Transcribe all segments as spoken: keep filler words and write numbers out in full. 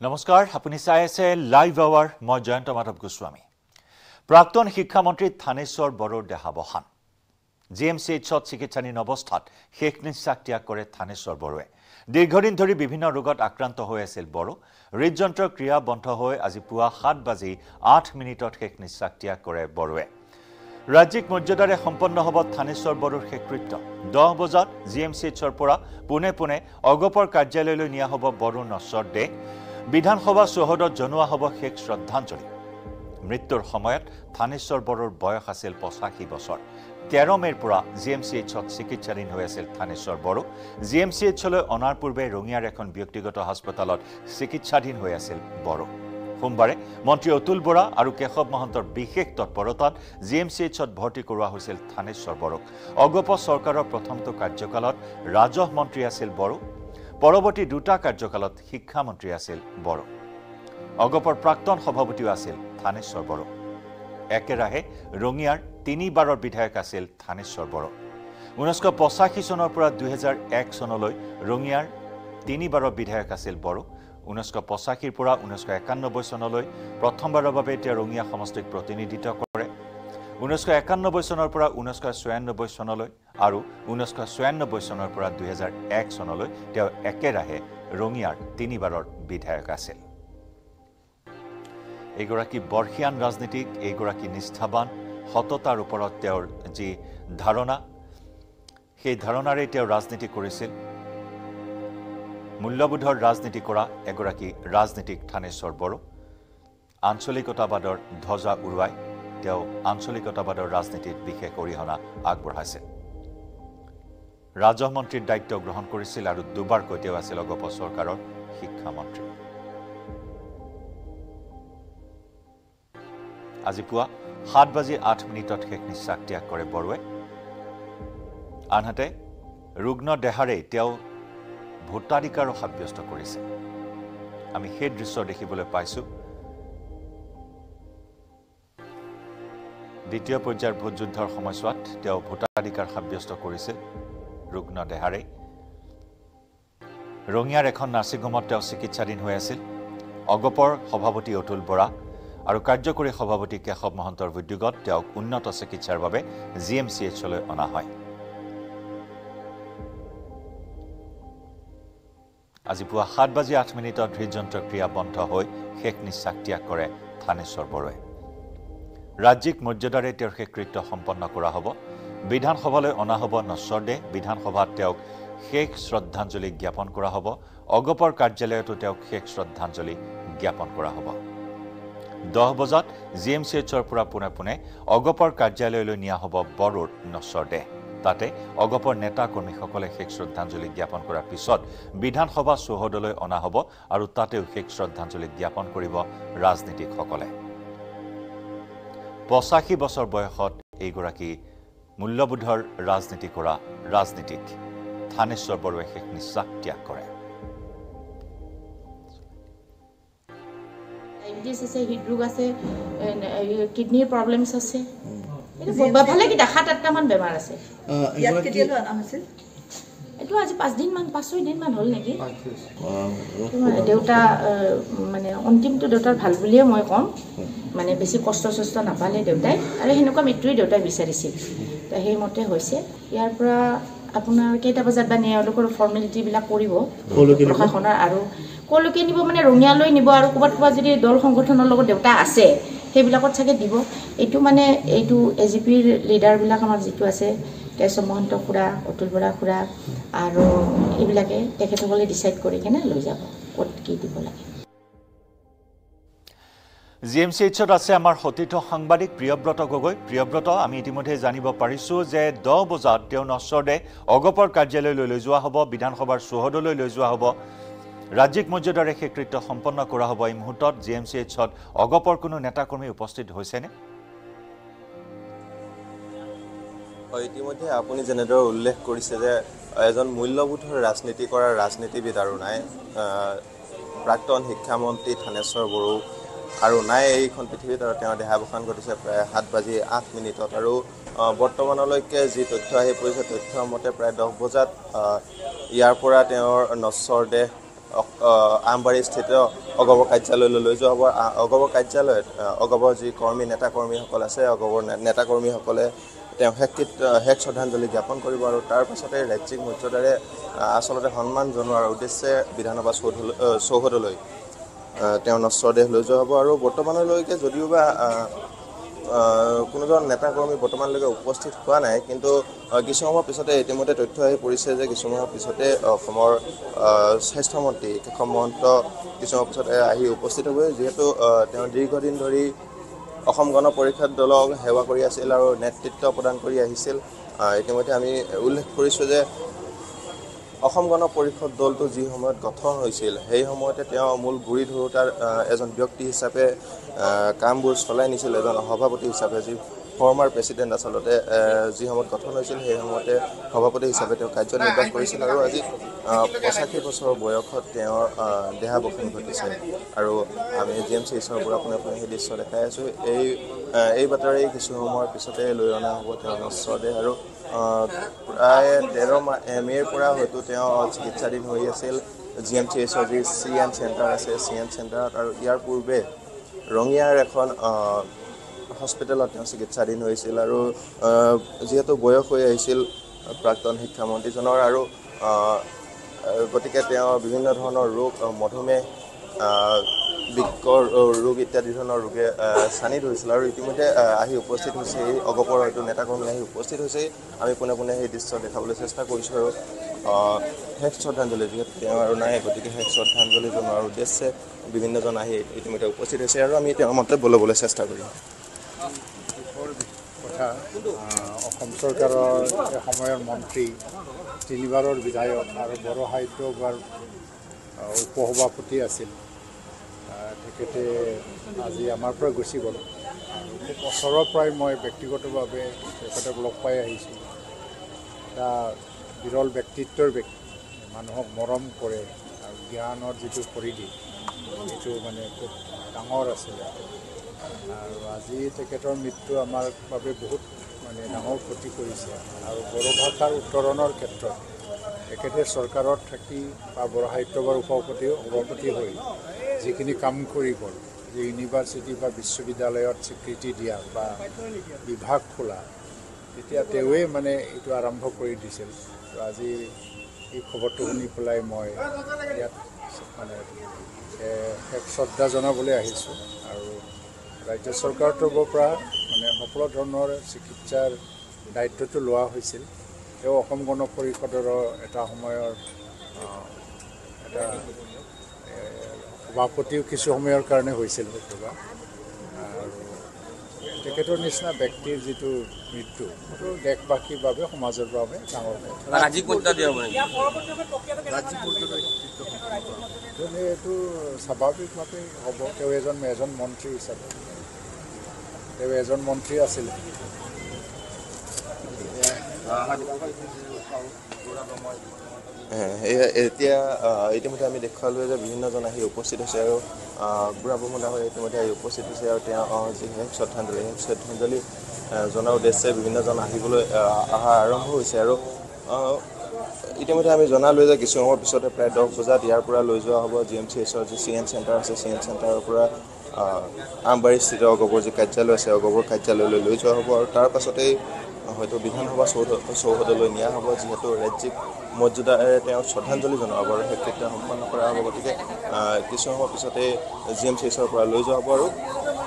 নমস্কাৰ আপুনি চাই আছে লাইভ আৱাৰ মই জয়ন্ত মাধৱ গোস্বামী প্ৰাক্তন শিক্ষামন্ত্ৰী থানেশ্বৰ বড়োৰ দেহাৱসান জিএমচিএইচত চিকিৎসাধীন অৱস্থাত শেষ নিশ্বাস ত্যাগ কৰে থানেশ্বৰ বড়োৱে দীৰ্ঘদিন ধৰি বিভিন্ন ৰোগত আক্ৰান্ত হৈ আছিল বড়ো হৃদযন্ত্ৰৰ ক্ৰিয়া বন্ধ হৈ আজি পুৱা সাত বাজি আঠ মিনিটত শেষ নিশ্বাস ত্যাগ কৰে বড়োৱে ৰাজ্যিক মৰ্যাদাৰে সম্পন্ন হ'ব থানেশ্বৰ বড়োৰ শেষকৃত্য দহ বজাত জিএমচিএইচৰ পৰা পুনে পুনে অগপৰ কাৰ্যালয়লৈ নিয়া হ'ব বড়োৰ নশ্বৰ দেহ বিধানসভা চৌহদত জনোৱা হ'ব শেষ শ্ৰদ্ধাঞ্জলি মৃত্যুৰ সময়ত থানেশ্বৰ বড়োৰ বয়স আছিল পঁচাশী বছৰ তেৰ মেৰ পৰা জিএমচিএইচত চিকিৎসাধীন হৈ আছিল থানেশ্বৰ বড়ো জিএমচিএইচলৈ অনাৰ পূৰ্বে ৰঙিয়াৰ এখন ব্যক্তিগত হাস্পতালত চিকিৎসাধীন হৈ আছিল বড়ো সোমবাৰে মন্ত্ৰী অতুল বৰা আৰু কেশৱ মহন্তৰ বিশেষ তৎপৰতাত জিএমচিএইচত ভৰ্তি কৰোৱা হৈছিল থানেশ্বৰ বড়োক অগপ চৰকাৰৰ প্ৰথমটো কাৰ্যকালত ৰাজহ মন্ত্ৰী আছিল বড়ো পৰৱৰ্তী দুটা কাৰ্যকালত শিক্ষামন্ত্ৰী আছিল বড়ো অগপৰ প্ৰাক্তন সভাপতিও আছিল থানেশ্বৰ বড়ো একেৰাহে ৰঙিয়াৰ তিনিবাৰৰ বিধায়ক আছিল থানেশ্বৰ বড়ো ঊনৈছশ পঁচাশী চনৰ পৰা দুই হাজাৰ এক চনলৈ ৰঙিয়াৰ তিনিবাৰৰ বিধায়ক আছিল বড়ো ঊনৈছশ পঁচাশীৰ পৰা ঊনৈছশ একানব্বৈ চনলৈ প্ৰথমবাৰৰ বাবে তেওঁ ৰঙিয়া সমষ্টিক প্ৰতিনিধিত্ব কৰে ঊনৈছশ একানব্বৈ চনৰ পৰা ঊনৈছশ ছয়ানব্বৈ চনলৈ আৰু ঊনৈছশ ছয়ানব্বৈ চনৰ পৰা দুই হাজাৰ এক চনলৈ তেওঁ একেৰাহে ৰঙিয়াৰ তিনিবাৰৰ বিধায়ক আছিল এইগৰাকী বৰ্ষীয়ান ৰাজনীতিক এইগৰাকী নিষ্ঠাবান সততাৰ ওপৰত তেওঁৰ যি ধাৰণা সেই ধাৰণাৰে তেওঁ ৰাজনীতি কৰিছিল মূল্যবোধৰ ৰাজনীতি কৰা এগৰাকী ৰাজনীতিক থানেশ্বৰ বড়ো আঞ্চলিকতাবাদৰ ধ্বজা উৰুৱাই তেওঁ আঞ্চলিকতাবাদৰ ৰাজনীতিত বিশেষ অৰিহণা আগবঢ়াইছিল ৰাজহ মন্ত্ৰীৰ দায়িত্ব গ্ৰহণ কৰিছিল আৰু দুবাৰকৈ তেওঁ আছিল অগপ চৰকাৰৰ শিক্ষামন্ত্ৰী আজি পুৱা সাত বাজি আঠ মিনিটত শেষ নিশ্বাস ত্যাগ কৰে বড়োৱে আনহাতে ৰুগ্ন দেহাৰে তেওঁ ভোটাধিকাৰো সাব্যস্ত কৰিছে আমি সেই দৃশ্য দেখিবলৈ পাইছো দ্বিতীয় পৰ্যায়ৰ ভোট যুদ্ধৰ সময়ছোৱাত তেওঁ ভোটাধিকাৰ সাব্যস্ত কৰিছিল ৰুগ্ন দেহাৰে ৰঙিয়াৰ এখন নাৰ্ছিংহোমত তেওঁ চিকিৎসাধীন হৈ আছিল অগপৰ সভাপতি অতুল বৰা আৰু কাৰ্যকৰী সভাপতি কেশৱ মহন্তৰ উদ্যোগত তেওঁক উন্নত চিকিৎসাৰ বাবে জিএমচিএইচলৈ অনা হয় আজি পুৱা সাত বাজি আঠ মিনিটত হৃদযন্ত্ৰৰ ক্ৰিয়া বন্ধ হৈ শেষ নিশ্বাস ত্যাগ কৰে থানেশ্বৰ বড়োৱে ৰাজ্যিক মৰ্যাদাৰে তেওঁৰ শেষকৃত্য সম্পন্ন কৰা হ'ব বিধানসভালৈ অনা হ'ব নশ্বৰ দেহ বিধানসভাত তেওঁক শেষ শ্ৰদ্ধাঞ্জলি জ্ঞাপন কৰা হ'ব অগপৰ কাৰ্যালয়তো তেওঁক শেষ শ্ৰদ্ধাঞ্জলি জ্ঞাপন কৰা হ'ব দহ বজাত জিএমচিএইচৰ পৰা পোনে পোনে অগপৰ কাৰ্যালয়লৈ নিয়া হ'ব বড়োৰ নশ্বৰ দেহ তাতে অগপৰ নেতা কৰ্মীসকলে শেষ শ্ৰদ্ধাঞ্জলি জ্ঞাপন কৰাৰ পিছত বিধানসভা চৌহদলৈ অনা হ'ব আৰু তাতেও শেষ শ্ৰদ্ধাঞ্জলি জ্ঞাপন কৰিব ৰাজনীতিকসকলে পঁচাশী বছৰ বয়সত এইগৰাকী মূল্যবোধৰ ৰাজনীতি কৰা ৰাজনীতিক থানেশ্বৰ বড়োৱে শেষ নিশ্বাস ত্যাগ কৰে ডায়াবেটিছ আছে হৃদৰোগ আছে কিডনিৰ প্ৰব্লেমছ আছে ভালে কি সাত আঠটামান বেমাৰ আছে এইটো আজি পাঁচদিন মান পাঁচ ছয় দিন মান হ'ল নেকি দেউতা মানে অন্তিমটো দেউতাৰ ভাল বুলিয়ে মই ক'ম মানে বেছি কষ্ট চষ্ট নাপালে দেউতাই আৰু সেনেকুৱা মৃত্যুৱে দেউতাই বিচাৰিছিল তো সেইমতে হৈছে ইয়াৰ পৰা আপোনাৰ কেইটা বজাত বা তেওঁলোকৰ ফৰ্মেলিটিবিলাক কৰিব প্ৰশাসনৰ আৰু ক'লৈকে নিব মানে ৰঙিয়ালৈ নিব আৰু ক'ৰবাত ক'ৰবাত যদি দল সংগঠনৰ লগত দেউতা আছে সেইবিলাকত চাগে দিব এইটো মানে এইটো এ জি পিৰ লিডাৰবিলাক আমাৰ যিটো আছে কেশৱ মহন্ত খুৰা অতুল বৰা খুৰা আৰু এইবিলাকে তেখেতসকলে ডিচাইড কৰি কেনে লৈ যাব ক'ত কি দিব লাগে জিএমচিএইচত আছে আমাৰ সতীৰ্থ সাংবাদিক প্ৰিয়ব্ৰত গগৈ প্ৰিয়ব্ৰত আমি ইতিমধ্যে জানিব পাৰিছোঁ যে দহ বজাত তেওঁ নশ্বৰ দেহ অগপৰ কাৰ্যালয়লৈ লৈ যোৱা হ'ব বিধানসভাৰ চৌহদলৈ লৈ যোৱা হ'ব ৰাজ্যিক মৰ্যাদাৰে শেষকৃত্য সম্পন্ন কৰা হ'ব এই মুহূৰ্তত জিএমচিএইচত অগপৰ কোনো নেতাকৰ্মী উপস্থিত হৈছেনে ইতিমধ্যে আপুনি যেনেদৰে উল্লেখ কৰিছে যে এজন মূল্যবোধৰ ৰাজনীতি কৰা ৰাজনীতিবিদ আৰু নাই প্ৰাক্তন শিক্ষামন্ত্ৰী থানেশ্বৰ বড়ো আৰু নাই এইখন পৃথিৱীত আৰু তেওঁৰ দেহাৱসান ঘটিছে প্ৰায় সাত বাজি আঠ মিনিটত আৰু বৰ্তমানলৈকে যি তথ্য আহি পৰিছে তথ্যৰ মতে প্ৰায় দহ বজাত ইয়াৰ পৰা তেওঁৰ নশ্বৰ দেহ আমবাৰীস্থিত অগপৰ কাৰ্যালয়লৈ লৈ যোৱা হ'ব অগপৰ কাৰ্যালয়ত অগপৰ যি কৰ্মী নেতা কৰ্মীসকল আছে অগপৰ নেতা কৰ্মীসকলে তেওঁ শেষকৃত শেষ শ্ৰদ্ধাঞ্জলি জ্ঞাপন কৰিব আৰু তাৰ পাছতে ৰাজ্যিক মৰ্যাদাৰে আচলতে সন্মান জনোৱাৰ উদ্দেশ্যে বিধানসভা চৌহদলৈ তেওঁ নশ্বৰ দেহ লৈ যোৱা হ'ব আৰু বৰ্তমানলৈকে যদিওবা কোনোজন নেতা কৰ্মী বৰ্তমানলৈকে উপস্থিত হোৱা নাই কিন্তু কিছু সময়ৰ পিছতে ইতিমধ্যে তথ্য আহি পৰিছে যে কিছু সময়ৰ পিছতে অসমৰ স্বাস্থ্যমন্ত্ৰী কেশৱ মহন্ত কিছু সময়ৰ পিছতে আহি উপস্থিত হ'ব যিহেতু তেওঁ দীৰ্ঘদিন ধৰি অসম গণ পৰিষদ দলক সেৱা কৰি আছিল আৰু নেতৃত্ব প্ৰদান কৰি আহিছিল ইতিমধ্যে আমি উল্লেখ কৰিছোঁ যে অসম গণ পৰিষদ দলটো যি সময়ত গঠন হৈছিল সেই সময়তে তেওঁ মূল গুৰি ধৰোঁতাৰ এজন ব্যক্তি হিচাপে কামবোৰ চলাই নিছিল এজন সভাপতি হিচাপে যি ফৰ্মাৰ প্ৰেচিডেণ্ট আচলতে যি সময়ত গঠন হৈছিল সেই সময়তে সভাপতি হিচাপে তেওঁ কাৰ্যনিৰ্বাহ কৰিছিল আৰু আজি পঁচাশী বছৰ বয়সত তেওঁৰ দেহাৱসান ঘটিছে আৰু আমি জি এম চি এইচৰ পৰা পোনে পোনে সেই দৃশ্য দেখাই আছোঁ এই এই বাতৰি কিছু সময়ৰ পিছতে লৈ অনা হ'ব তেওঁৰ নশ্বৰ দেহ আৰু প্ৰায় তেৰ মাহ মে'ৰ পৰা হয়তো তেওঁ চিকিৎসাধীন হৈ আছিল জি এম চি এইচৰ যি চি এন চেণ্টাৰ আছে চি এন চেণ্টাৰত আৰু ইয়াৰ পূৰ্বে ৰঙিয়াৰ এখন হস্পিটেলত তেওঁ চিকিৎসাধীন হৈছিল আৰু যিহেতু বয়স হৈ আহিছিল প্ৰাক্তন শিক্ষামন্ত্ৰীজনৰ আৰু গতিকে তেওঁ বিভিন্ন ধৰণৰ ৰোগ মধুমেহ বৃক্কৰ ৰোগ ইত্যাদি ধৰণৰ ৰোগে চানি ধৰিছিল আৰু ইতিমধ্যে আহি উপস্থিত হৈছে এই অগপৰ হয়তো নেতাকৰ্মী আহি উপস্থিত হৈছে আমি পোনে পোনে সেই দৃশ্য দেখাবলৈ চেষ্টা কৰিছোঁ আৰু শেষ শ্ৰদ্ধাঞ্জলি যিহেতু তেওঁ আৰু নাই গতিকে শেষ শ্ৰদ্ধাঞ্জলি জনোৱাৰ উদ্দেশ্যে বিভিন্নজন আহি ইতিমধ্যে উপস্থিত হৈছে আৰু আমি তেওঁৰ মন্তব্য ল'বলৈ চেষ্টা কৰিম কথা অসম চৰকাৰৰ সময়ৰ মন্ত্ৰী তিনিবাৰৰ বিধায়ক আৰু বড়ো সাহিত্য সভাৰ উপসভাপতি আছিল তেখেতে আজি আমাৰ পৰা গুচি গ'ল আৰু খুব ওচৰৰ পৰাই মই ব্যক্তিগতভাৱে তেখেতক লগ পাই আহিছোঁ এটা বিৰল ব্যক্তিত্বৰ ব্যক্তি মানুহক মৰম কৰে আৰু জ্ঞানৰ যিটো পৰিধি সেইটো মানে খুব ডাঙৰ আছিলে আৰু আজি তেখেতৰ মৃত্যু আমাৰ বাবে বহুত মানে ডাঙৰ ক্ষতি কৰিছে আৰু বড়ো ভাষাৰ উত্তৰণৰ ক্ষেত্ৰত তেখেতে চৰকাৰত থাকি বা বড়ো সাহিত্য সভাৰ উপসভাপতি সভাপতি হৈ যিখিনি কাম কৰি গ'ল যে ইউনিভাৰ্চিটি বা বিশ্ববিদ্যালয়ত স্বীকৃতি দিয়া বা বিভাগ খোলা তেতিয়া তেওঁৱে মানে এইটো আৰম্ভ কৰি দিছিল আৰু আজি এই খবৰটো শুনি পেলাই মই ইয়াত মানে এক শ্ৰদ্ধা জনাবলৈ আহিছোঁ আৰু ৰাজ্য চৰকাৰৰ তৰফৰ পৰা মানে সকলো ধৰণৰ চিকিৎসাৰ দায়িত্বটো লোৱা হৈছিল তেওঁ অসম গণ পৰিষদৰ এটা সময়ৰ এটা সভাপতিও কিছু সময়ৰ কাৰণে হৈছিল হয়তোবা আৰু তেখেতৰ নিচিনা ব্যক্তিৰ যিটো মৃত্যু সেইটো দেশবাসীৰ বাবে সমাজৰ বাবে ডাঙৰ এইটো স্বাভাৱিকভাৱে হ'ব তেওঁ এজন এজন মন্ত্ৰী হিচাপে তেওঁ এজন মন্ত্ৰী আছিল এতিয়া ইতিমধ্যে আমি দেখুৱালোঁ যে বিভিন্নজন আহি উপস্থিত হৈছে আৰু বুঢ়া ব্ৰহ্মদা হৈ ইতিমধ্যে আহি উপস্থিত হৈছে আৰু তেওঁ যি শেষ শ্ৰদ্ধাঞ্জলি শেষ শ্ৰদ্ধাঞ্জলি জনাৰ উদ্দেশ্যে বিভিন্নজন আহিবলৈ অহা আৰম্ভ হৈছে আৰু ইতিমধ্যে আমি জনালোঁ যে কিছু সময়ৰ পিছতে প্ৰায় দহ বজাত ইয়াৰ পৰা লৈ যোৱা হ'ব জি এম চি এইচৰ যি চি এন চেণ্টাৰ আছে চি এন চেণ্টাৰৰ পৰা আমবাৰীস্থিত অগপৰ যি কাৰ্যালয় আছে অগপৰ কাৰ্যালয়লৈ লৈ যোৱা হ'ব আৰু তাৰ পাছতেই হয়তো বিধানসভা চৌহদ চৌহদলৈ নিয়া হ'ব যিহেতু ৰাজ্যিক মৰ্যাদাৰে তেওঁক শ্ৰদ্ধাঞ্জলি জনোৱা হ'ব আৰু সেই কৃত্য সম্পন্ন কৰা হ'ব গতিকে কিছু সময়ৰ পিছতে জি এম চি এইচৰ পৰা লৈ যোৱা হ'ব আৰু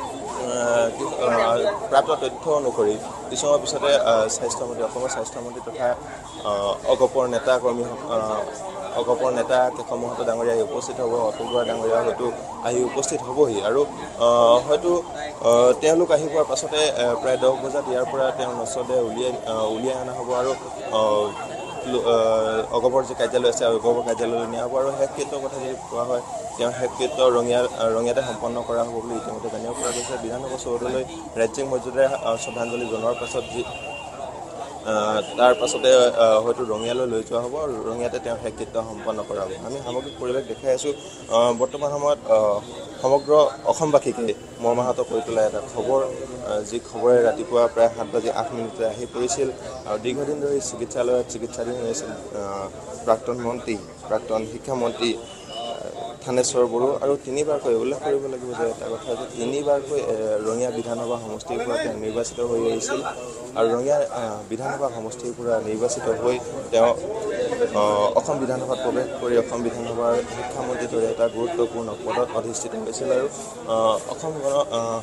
প্ৰাপ্ত তথ্য অনুসৰি কিছু সময়ৰ পিছতে স্বাস্থ্যমন্ত্ৰী অসমৰ স্বাস্থ্যমন্ত্ৰী তথা অগপৰ নেতা কৰ্মী অগপৰ নেতা কেশৱ মহন্ত ডাঙৰীয়া আহি উপস্থিত হ'ব অতুল বৰা ডাঙৰীয়া হয়তো আহি উপস্থিত হ'বহি আৰু হয়তো তেওঁলোক আহি পোৱাৰ পাছতে প্ৰায় দহ বজাত ইয়াৰ পৰা তেওঁ নচলে উলিয়াই উলিয়াই অনা হ'ব আৰু অগপৰ যি কাৰ্যালয় আছে অগপৰ কাৰ্যালয়লৈ নিয়া হ'ব আৰু শেষকৃত্যৰ কথা যদি কোৱা হয় তেওঁ শেষকৃত্য ৰঙিয়া ৰঙিয়াতে সম্পন্ন কৰা হ'ব বুলি ইতিমধ্যে জানিব পৰা গৈছে বিধানসভা চৌহদলৈ ৰাজ্যিক মৰ্যাদাৰে শ্ৰদ্ধাঞ্জলি জনোৱাৰ পাছত যি তাৰ পাছতে হয়তো ৰঙিয়ালৈ লৈ যোৱা হ'ব আৰু ৰঙিয়াতে তেওঁ শেষকৃত্য সম্পন্ন কৰা হ'ব আমি সামগ্ৰিক পৰিৱেশ দেখাই আছোঁ বৰ্তমান সময়ত সমগ্ৰ অসমবাসীকে মৰ্মাহত কৰি তোলা এটা খবৰ যি খবৰে ৰাতিপুৱা প্ৰায় সাত বাজি আঠ মিনিটতে আহি পৰিছিল আৰু দীৰ্ঘদিন ধৰি চিকিৎসালয়ত চিকিৎসাধীন হৈ আছিল প্ৰাক্তন মন্ত্ৰী প্ৰাক্তন শিক্ষামন্ত্ৰী থানেশ্বৰ বড়ো আৰু তিনিবাৰকৈ উল্লেখ কৰিব লাগিব যে এটা কথা যে তিনিবাৰকৈ ৰঙিয়া বিধানসভা সমষ্টিৰ পৰা তেওঁ নিৰ্বাচিত হৈ আহিছিল আৰু ৰঙিয়া বিধানসভা সমষ্টিৰ পৰা নিৰ্বাচিত হৈ তেওঁ অসম বিধানসভাত প্ৰৱেশ কৰি অসম বিধানসভাৰ শিক্ষামন্ত্ৰীৰ দৰে এটা গুৰুত্বপূৰ্ণ পদত অধিষ্ঠিত হৈছিল আৰু অসম গণ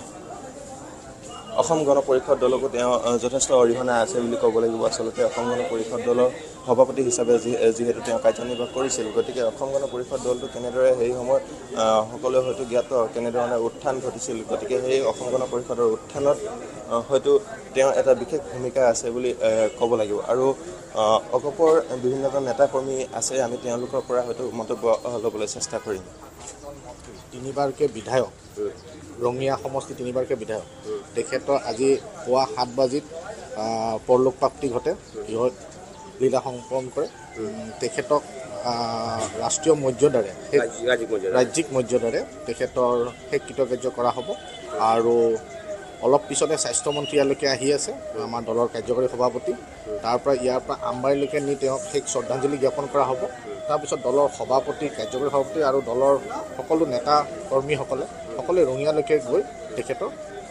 অসম গণ পৰিষদ দলকো তেওঁ যথেষ্ট অৰিহণা আছে বুলি ক'ব লাগিব আচলতে অসম গণ পৰিষদ দলৰ সভাপতি হিচাপে যিহেতু তেওঁ কাৰ্যনিৰ্বাহ কৰিছিল গতিকে অসম গণ পৰিষদ দলটো কেনেদৰে সেই সময়ত সকলোৱে হয়তো জ্ঞাত কেনেধৰণে উত্থান ঘটিছিল গতিকে সেই অসম গণ পৰিষদৰ উত্থানত হয়তো তেওঁ এটা বিশেষ ভূমিকা আছে বুলি ক'ব লাগিব আৰু অগপৰ বিভিন্নজন নেতাকৰ্মী আছে আমি তেওঁলোকৰ পৰা হয়তো মন্তব্য ল'বলৈ চেষ্টা কৰিম তিনিবাৰকে বিধায়ক ৰঙিয়া সমষ্টি তিনিবাৰকে বিধায়ক তেখেতৰ আজি পুৱা সাত বাজিত পৰলোক প্ৰাপ্তি ঘটে গৃহত লীলা সম্পন্ন কৰে তেখেতক ৰাষ্ট্ৰীয় মৰ্যাদাৰে ৰাজ্যিক মৰ্যাদাৰে তেখেতৰ শেষ কৃতকাৰ্য কৰা হ'ব আৰু অলপ পিছতে স্বাস্থ্যমন্ত্ৰী ইয়ালৈকে আহি আছে আমাৰ দলৰ কাৰ্যকৰী সভাপতি তাৰ পৰা ইয়াৰ পৰা আমবাৰীলৈকে নি তেওঁক শেষ শ্ৰদ্ধাঞ্জলি জ্ঞাপন কৰা হ'ব তাৰপিছত দলৰ সভাপতি কাৰ্যকৰী সভাপতি আৰু দলৰ সকলো নেতা কৰ্মীসকলে সকলোৱে ৰঙিয়ালৈকে গৈ তেখেতৰ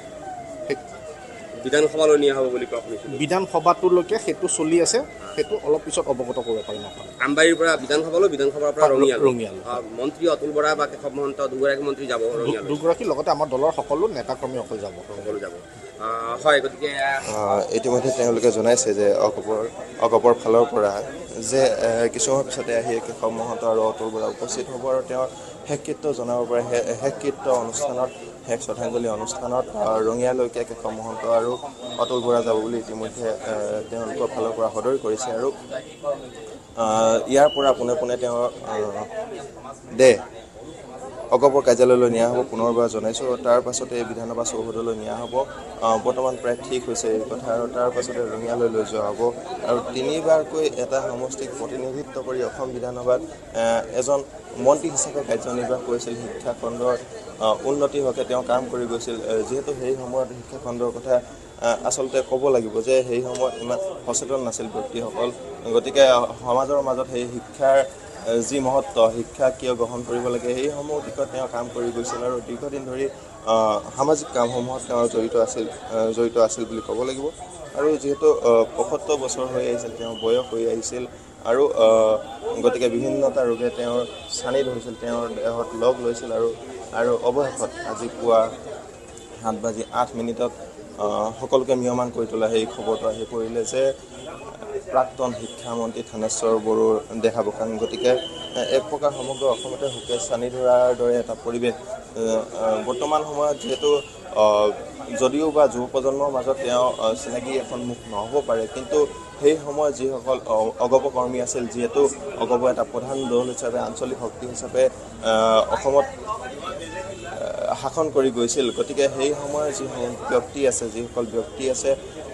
বিধানসভালৈ নিয়া হ'ব বুলি কোৱা শুনিছোঁ বিধানসভাটোলৈকে সেইটো চলি আছে সেইটো অলপ পিছত অৱগত কৰিব পাৰিম আপোনাক আমবাৰীৰ পৰা বিধানসভালৈ বিধানসভাৰ পৰা ৰঙিয়ালৈ ৰঙিয়ালৈ মন্ত্ৰী অতুল বৰা বা কেশৱ মহন্ত দুগৰাকী মন্ত্ৰী যাব ৰঙিয়ালৈ দুগৰাকীৰ লগতে আমাৰ দলৰ সকলো নেতা কৰ্মীসকল যাব সকলো যাব হয় গতিকে ইতিমধ্যে তেওঁলোকে জনাইছে যে অগপৰ অগপৰ ফালৰ পৰা যে কিছুসময় পিছতে আহি কেশৱ মহন্ত আৰু অতুল বৰা উপস্থিত হ'ব আৰু তেওঁ শেষকৃত্য জনাব পাৰে শেষকৃত্য অনুষ্ঠানত শেষ শ্ৰদ্ধাঞ্জলি অনুষ্ঠানত ৰঙিয়ালৈকে কেশৱ মহন্ত আৰু অতুল বৰা যাব বুলি ইতিমধ্যে তেওঁলোকৰ ফালৰ পৰা সদৰি কৰিছে আৰু ইয়াৰ পৰা পোনে পোনে তেওঁ দে অগপৰ কাৰ্যালয়লৈ নিয়া হ'ব পুনৰবাৰ জনাইছোঁ তাৰ পাছতে বিধানসভা চৌহদলৈ নিয়া হ'ব বৰ্তমান প্ৰায় ঠিক হৈছে এই কথা আৰু তাৰ পাছতে ৰঙিয়ালৈ লৈ যোৱা হ'ব আৰু তিনিবাৰকৈ এটা সমষ্টিক প্ৰতিনিধিত্ব কৰি অসম বিধানসভাত এজন মন্ত্ৰী হিচাপে কাৰ্যনিৰ্বাহ কৰিছিল শিক্ষাখণ্ডৰ উন্নতিৰ হকে তেওঁ কাম কৰি গৈছিল যিহেতু সেই সময়ত শিক্ষাখণ্ডৰ কথা আচলতে ক'ব লাগিব যে সেই সময়ত ইমান সচেতন নাছিল ব্যক্তিসকল গতিকে সমাজৰ মাজত সেই শিক্ষাৰ যি মহত্ব শিক্ষা কিয় গ্ৰহণ কৰিব লাগে সেইসমূহ দিশত তেওঁ কাম কৰি গৈছিল আৰু দীৰ্ঘদিন ধৰি সামাজিক কামসমূহত তেওঁ জড়িত আছিল জড়িত আছিল বুলি ক'ব লাগিব আৰু যিহেতু পঁয়সত্তৰ বছৰ হৈ আহিছিল তেওঁ বয়স হৈ আহিছিল আৰু গতিকে বিভিন্নতা ৰোগে তেওঁৰ চানি ধৰিছিল তেওঁৰ দেহত লগ লৈছিল আৰু আৰু অৱশেষত আজি পুৱা সাত বাজি আঠ মিনিটত সকলোকে মিয়মান কৰি তোলা সেই খবৰটো আহি পৰিলে যে প্ৰাক্তন শিক্ষামন্ত্ৰী থানেশ্বৰ বড়োৰ দেহাৱসান গতিকে এক প্ৰকাৰ সমগ্ৰ অসমতে শোকে চানি ধৰাৰ দৰে এটা পৰিৱেশ বৰ্তমান সময়ত যিহেতু যদিও বা যুৱ প্ৰজন্মৰ মাজত তেওঁ চিনাকি এখন মুখ নহ'ব পাৰে কিন্তু সেই সময়ত যিসকল অগপ কৰ্মী আছিল যিহেতু অগপ এটা প্ৰধান দল হিচাপে আঞ্চলিক শক্তি হিচাপে অসমত শাসন কৰি গৈছিল গতিকে সেই সময়ৰ যিসকল ব্যক্তি আছে যিসকল ব্যক্তি আছে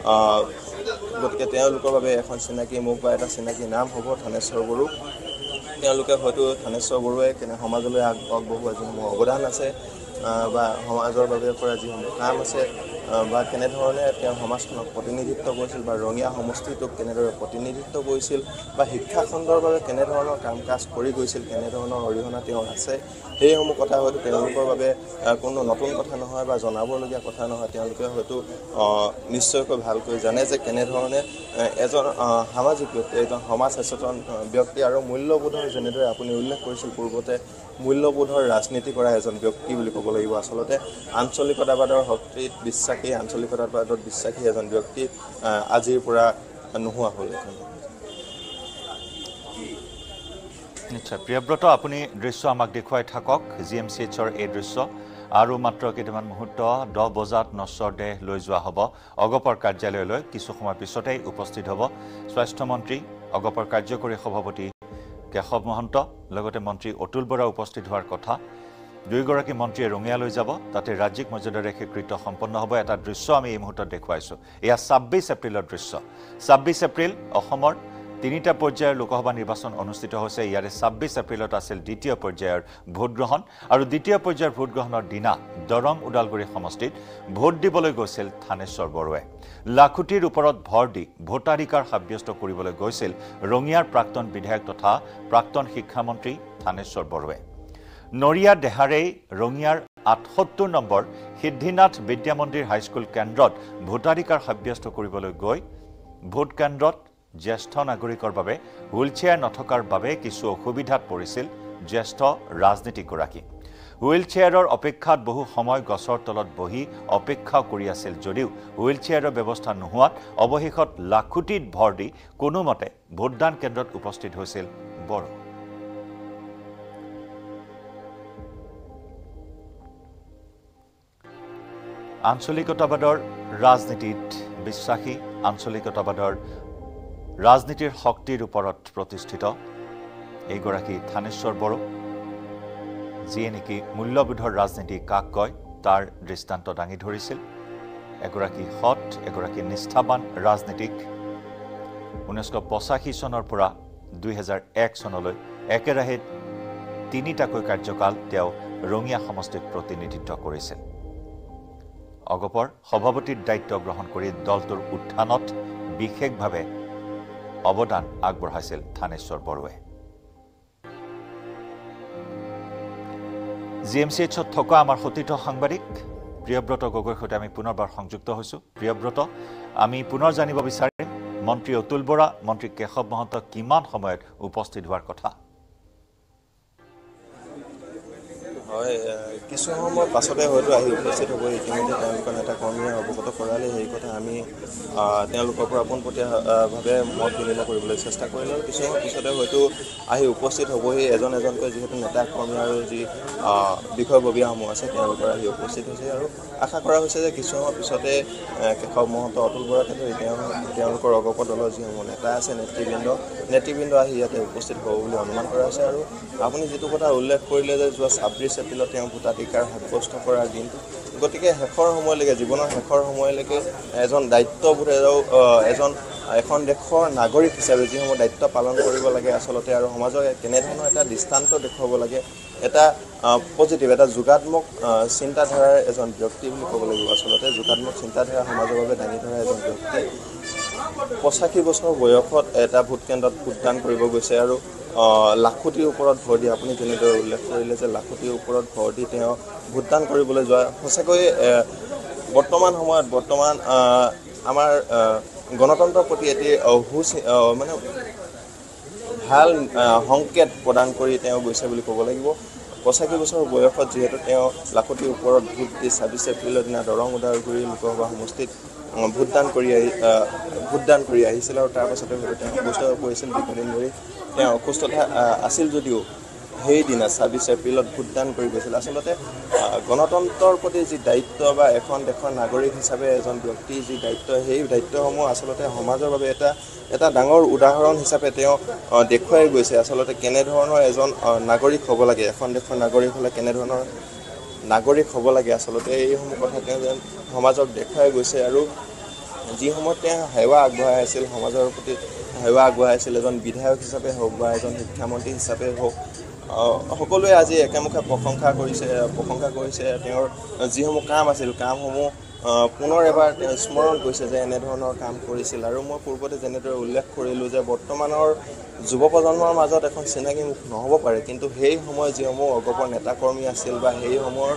গতিকে তেওঁলোকৰ বাবে এখন চিনাকি মুখ বা এটা চিনাকি নাম হ'ব থানেশ্বৰ বড়ো তেওঁলোকে হয়তো থানেশ্বৰ বড়োৱে কেনে সমাজলৈ আগবঢ়োৱা যিসমূহ অৱদান আছে বা সমাজৰ বাবে কৰা যিসমূহ কাম আছে বা কেনেধৰণে তেওঁ সমাজখনক প্ৰতিনিধিত্ব কৰিছিল বা ৰঙিয়া সমষ্টিটোক কেনেদৰে প্ৰতিনিধিত্ব কৰিছিল বা শিক্ষাখণ্ডৰ বাবে কেনেধৰণৰ কাম কাজ কৰি গৈছিল কেনেধৰণৰ অৰিহণা তেওঁৰ আছে সেইসমূহ কথা হয়তো তেওঁলোকৰ বাবে কোনো নতুন কথা নহয় বা জনাবলগীয়া কথা নহয় তেওঁলোকে হয়তো নিশ্চয়কৈ ভালকৈ জানে যে কেনেধৰণে এজন সামাজিক ব্যক্তি এজন সমাজ সচেতন ব্যক্তি আৰু মূল্যবোধৰ যেনেদৰে আপুনি উল্লেখ কৰিছিল পূৰ্বতে মূল্যবোধৰ ৰাজনীতি কৰা এজন ব্যক্তি বুলি ক'ব লাগিব আচলতে আঞ্চলিকতাবাদৰ শক্তিত বিশ্বাসী আঞ্চলিকতাবাদত বিশ্বাসী এজন ব্যক্তি আজিৰ পৰা নোহোৱা হ'ল নিশ্চয় প্ৰিয়ব্ৰত আপুনি দৃশ্য আমাক দেখুৱাই থাকক জি এম চি এইচৰ এই দৃশ্য আৰু মাত্ৰ কেইটামান মুহূৰ্ত দহ বজাত নশ্বৰ দেহ লৈ যোৱা হ'ব অগপৰ কাৰ্যালয়লৈ কিছু সময় পিছতেই উপস্থিত হ'ব স্বাস্থ্যমন্ত্ৰী অগপৰ কাৰ্যকৰী সভাপতি কেশৱ মহন্ত লগতে মন্ত্ৰী অতুল বৰা উপস্থিত হোৱাৰ কথা দুইগৰাকী মন্ত্ৰীয়ে ৰঙিয়ালৈ যাব তাতে ৰাজ্যিক মৰ্যাদাৰে স্বীকৃত সম্পন্ন হ'ব এটা দৃশ্য আমি এই মুহূৰ্তত দেখুৱাইছোঁ এয়া ছাব্বিছ এপ্ৰিলৰ দৃশ্য ছাব্বিছ এপ্ৰিল অসমৰ তিনিটা পৰ্যায়ৰ লোকসভা নিৰ্বাচন অনুষ্ঠিত হৈছে ইয়াৰে ছাব্বিছ এপ্ৰিলত আছিল দ্বিতীয় পৰ্যায়ৰ ভোটগ্ৰহণ আৰু দ্বিতীয় পৰ্যায়ৰ ভোটগ্ৰহণৰ দিনা দৰং ওদালগুৰি সমষ্টিত ভোট দিবলৈ গৈছিল থানেশ্বৰ বড়োৱে লাখুটিৰ ওপৰত ভৰ দি ভোটাধিকাৰ সাব্যস্ত কৰিবলৈ গৈছিল ৰঙিয়াৰ প্ৰাক্তন বিধায়ক তথা প্ৰাক্তন শিক্ষামন্ত্ৰী থানেশ্বৰ বড়োৱে নৰিয়া দেহাৰেই ৰঙিয়াৰ আঠসত্তৰ নম্বৰ সিদ্ধিনাথ বিদ্যা মন্দিৰ হাইস্কুল কেন্দ্ৰত ভোটাধিকাৰ সাব্যস্ত কৰিবলৈ গৈ ভোট কেন্দ্ৰত জ্যেষ্ঠ নাগৰিকৰ বাবে হুইলচেয়াৰ নথকাৰ বাবে কিছু অসুবিধাত পৰিছিল জ্যেষ্ঠ ৰাজনীতিকগৰাকী হুইলচেয়াৰৰ অপেক্ষাত বহু সময় গছৰ তলত বহি অপেক্ষা কৰি আছিল যদিও হুইলচেয়াৰৰ ব্যৱস্থা নোহোৱাত অৱশেষত লাখুটিত ভৰ দি কোনোমতে ভোটদান কেন্দ্ৰত উপস্থিত হৈছিল বড়ো আঞ্চলিকতাবাদৰ ৰাজনীতিত বিশ্বাসী আঞ্চলিকতাবাদৰ ৰাজনীতিৰ শক্তিৰ ওপৰত প্ৰতিষ্ঠিত এইগৰাকী থানেশ্বৰ বড়ো যিয়ে নেকি মূল্যবোধৰ ৰাজনীতি কাক কয় তাৰ দৃষ্টান্ত দাঙি ধৰিছিল এগৰাকী সৎ এগৰাকী নিষ্ঠাবান ৰাজনীতিক ঊনৈছশ পঁচাশী চনৰ পৰা দুই হাজাৰ এক চনলৈ একেৰাহে তিনিটাকৈ কাৰ্যকাল তেওঁ ৰঙিয়া সমষ্টিক প্ৰতিনিধিত্ব কৰিছিল অগপৰ সভাপতিৰ দায়িত্ব গ্ৰহণ কৰি দলটোৰ উত্থানত বিশেষভাৱে অৱদান আগবঢ়াইছিল থানেশ্বৰ বড়োৱে জি এম চি এইচত থকা আমাৰ সতীৰ্থ সাংবাদিক প্ৰিয়ব্ৰত গগৈৰ সৈতে আমি পুনৰবাৰ সংযুক্ত হৈছোঁ প্ৰিয়ব্ৰত আমি পুনৰ জানিব বিচাৰিম মন্ত্ৰী অতুল বৰা মন্ত্ৰী কেশৱ মহন্ত কিমান সময়ত উপস্থিত হোৱাৰ কথা হয় কিছু সময় পাছতে হয়তো আহি উপস্থিত হ'ব ইতিমধ্যে তেওঁলোকৰ নেতা কৰ্মীয়ে অৱগত কৰালে সেই কথা আমি তেওঁলোকৰ পৰা পোনপটীয়াভাৱে মত বিনিময় কৰিবলৈ চেষ্টা কৰিলোঁ কিছু সময় পিছতে হয়তো আহি উপস্থিত হ'বহি এজন এজনকৈ যিহেতু নেতা কৰ্মী আৰু যি বিষয়ববীয়াসমূহ আছে তেওঁলোকৰ আহি উপস্থিত হৈছে আৰু আশা কৰা হৈছে যে কিছু সময় পিছতে কেশৱ মহন্ত অতুল বৰাকে ধৰি তেওঁ তেওঁলোকৰ অগপ দলৰ যিসমূহ নেতা আছে নেতৃবৃন্দ নেতৃবৃন্দ আহি ইয়াতে উপস্থিত হ'ব বুলি অনুমান কৰা হৈছে আৰু আপুনি যিটো কথা উল্লেখ কৰিলে যে যোৱা ছাব্বিছ এপ্ৰিলত তেওঁ ভোটাধিকাৰ সাব্যস্ত কৰাৰ দিনটো গতিকে শেষৰ সময়লৈকে জীৱনৰ শেষৰ সময়লৈকে এজন দায়িত্ববোধ এজন এখন দেশৰ নাগৰিক হিচাপে যিসমূহ দায়িত্ব পালন কৰিব লাগে আচলতে আৰু সমাজক কেনেধৰণৰ এটা দৃষ্টান্ত দেখুৱাব লাগে এটা পজিটিভ এটা যোগাত্মক চিন্তাধাৰাৰ এজন ব্যক্তি বুলি ক'ব লাগিব আচলতে যোগাত্মক চিন্তাধাৰা সমাজৰ বাবে দাঙি ধৰা এজন ব্যক্তি পঁচাশী বছৰ বয়সত এটা ভোট কেন্দ্ৰত ভোটদান কৰিব গৈছে আৰু লাখুটিৰ ওপৰত ভৰ দি আপুনি যেনেদৰে উল্লেখ কৰিলে যে লাখুটিৰ ওপৰত ভৰ দি তেওঁ ভোটদান কৰিবলৈ যোৱা সঁচাকৈ বৰ্তমান সময়ত বৰ্তমান আমাৰ গণতন্ত্ৰৰ প্ৰতি এটি মানে ভাল সংকেত প্ৰদান কৰি তেওঁ গৈছে বুলি ক'ব লাগিব পঁচাশী বছৰ বয়সত যিহেতু তেওঁ লাখুটিৰ ওপৰত ভোট দি ছাব্বিছ এপ্ৰিলৰ দিনা দৰং ওদালগুৰি লোকসভা সমষ্টিত ভোটদান কৰি আহি ভোটদান কৰি আহিছিল আৰু তাৰ পাছতে হয়তো তেওঁ অসুস্থ হৈ পৰিছিল দীৰ্ঘদিন ধৰি তেওঁ অসুস্থতা আছিল যদিও সেইদিনা ছাব্বিছ এপ্ৰিলত ভোটদান কৰি গৈছিল আচলতে গণতন্ত্ৰৰ প্ৰতি যি দায়িত্ব বা এখন দেশৰ নাগৰিক হিচাপে এজন ব্যক্তিৰ যি দায়িত্ব সেই দায়িত্বসমূহ আচলতে সমাজৰ বাবে এটা এটা ডাঙৰ উদাহৰণ হিচাপে তেওঁ দেখুৱাই গৈছে আচলতে কেনেধৰণৰ এজন নাগৰিক হ'ব লাগে এখন দেশৰ নাগৰিক হ'লে কেনেধৰণৰ নাগৰিক হ'ব লাগে আচলতে এইসমূহ কথা তেওঁ যেন সমাজক দেখুৱাই গৈছে আৰু যিসমূহ তেওঁ সেৱা আগবঢ়াই আছিল সমাজৰ প্ৰতি সেৱা আগবঢ়াই আছিল এজন বিধায়ক হিচাপে হওক বা এজন শিক্ষামন্ত্ৰী হিচাপে হওক সকলোৱে আজি একেমুখে প্ৰশংসা কৰিছে প্ৰশংসা কৰিছে তেওঁৰ যিসমূহ কাম আছিল কামসমূহ পুনৰ এবাৰ তেওঁ স্মৰণ কৰিছে যে এনেধৰণৰ কাম কৰিছিল আৰু মই পূৰ্বতে যেনেদৰে উল্লেখ কৰিলোঁ যে বৰ্তমানৰ যুৱ প্ৰজন্মৰ মাজত এখন চিনাকি মুখ নহ'ব পাৰে কিন্তু সেই সময়ত যিসমূহ অগপৰ নেতাকৰ্মী আছিল বা সেই সময়ৰ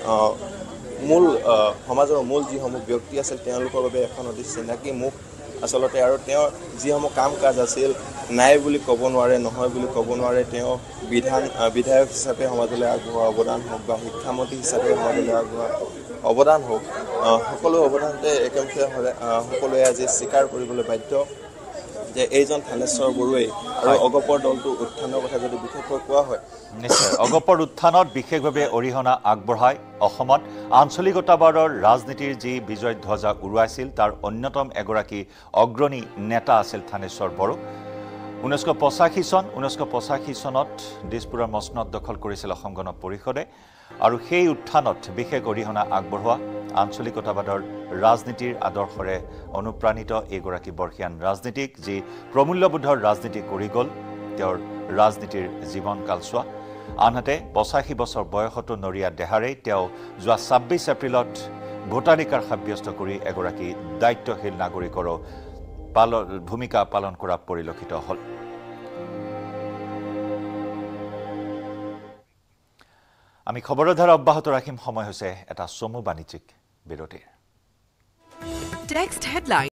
মূল সমাজৰ মূল যিসমূহ ব্যক্তি আছিল তেওঁলোকৰ বাবে এখন অতি চিনাকি মুখ আচলতে আৰু তেওঁৰ যিসমূহ কাম কাজ আছিল নাই বুলি ক'ব নোৱাৰে নহয় বুলি ক'ব নোৱাৰে তেওঁ বিধান বিধায়ক হিচাপে সমাজলৈ আগবঢ়োৱা অৱদান হওক বা শিক্ষামন্ত্ৰী হিচাপে সমাজলৈ আগবঢ়োৱা অৱদান হওক সকলো অৱদানতে একেমুখে সকলোৱে আজি স্বীকাৰ কৰিবলৈ বাধ্য যে এইজন থানেশ্বৰ বড়োৱে আৰু অগপৰ দলটো উত্থানৰ কথা যদি বিশেষকৈ কোৱা হয় নিশ্চয় অগপৰ উত্থানত বিশেষভাৱে অৰিহণা আগবঢ়ায় অসমত আঞ্চলিকতাবাদৰ ৰাজনীতিৰ যি বিজয় ধ্বজা উৰুৱাইছিল তাৰ অন্যতম এগৰাকী অগ্ৰণী নেতা আছিল থানেশ্বৰ বড়ো ঊনৈছশ পঁচাশী চন ঊনৈছশ পঁচাশী চনত দিছপুৰৰ মচনদ দখল কৰিছিল অসম গণ পৰিষদে আৰু সেই উত্থানত বিশেষ অৰিহণা আগবঢ়োৱা আঞ্চলিকতাবাদৰ ৰাজনীতিৰ আদৰ্শৰে অনুপ্ৰাণিত এইগৰাকী বৰ্ষীয়ান ৰাজনীতিক যি প্ৰমূল্যবোধৰ ৰাজনীতি কৰি গ'ল তেওঁৰ ৰাজনীতিৰ জীৱন কালছোৱা আনহাতে পঁচাশী বছৰ বয়সতো নৰিয়া দেহাৰেই তেওঁ যোৱা ছাব্বিছ এপ্ৰিলত ভোটাধিকাৰ সাব্যস্ত কৰি এগৰাকী দায়িত্বশীল নাগৰিকৰো পালন ভূমিকা পালন কৰা পৰিলক্ষিত হ'ল আমি খবৰৰ ধাৰা অব্যাহত ৰাখিম সময় হৈছে এটা চমু বাণিজ্যিক বিৰতিৰ Text headline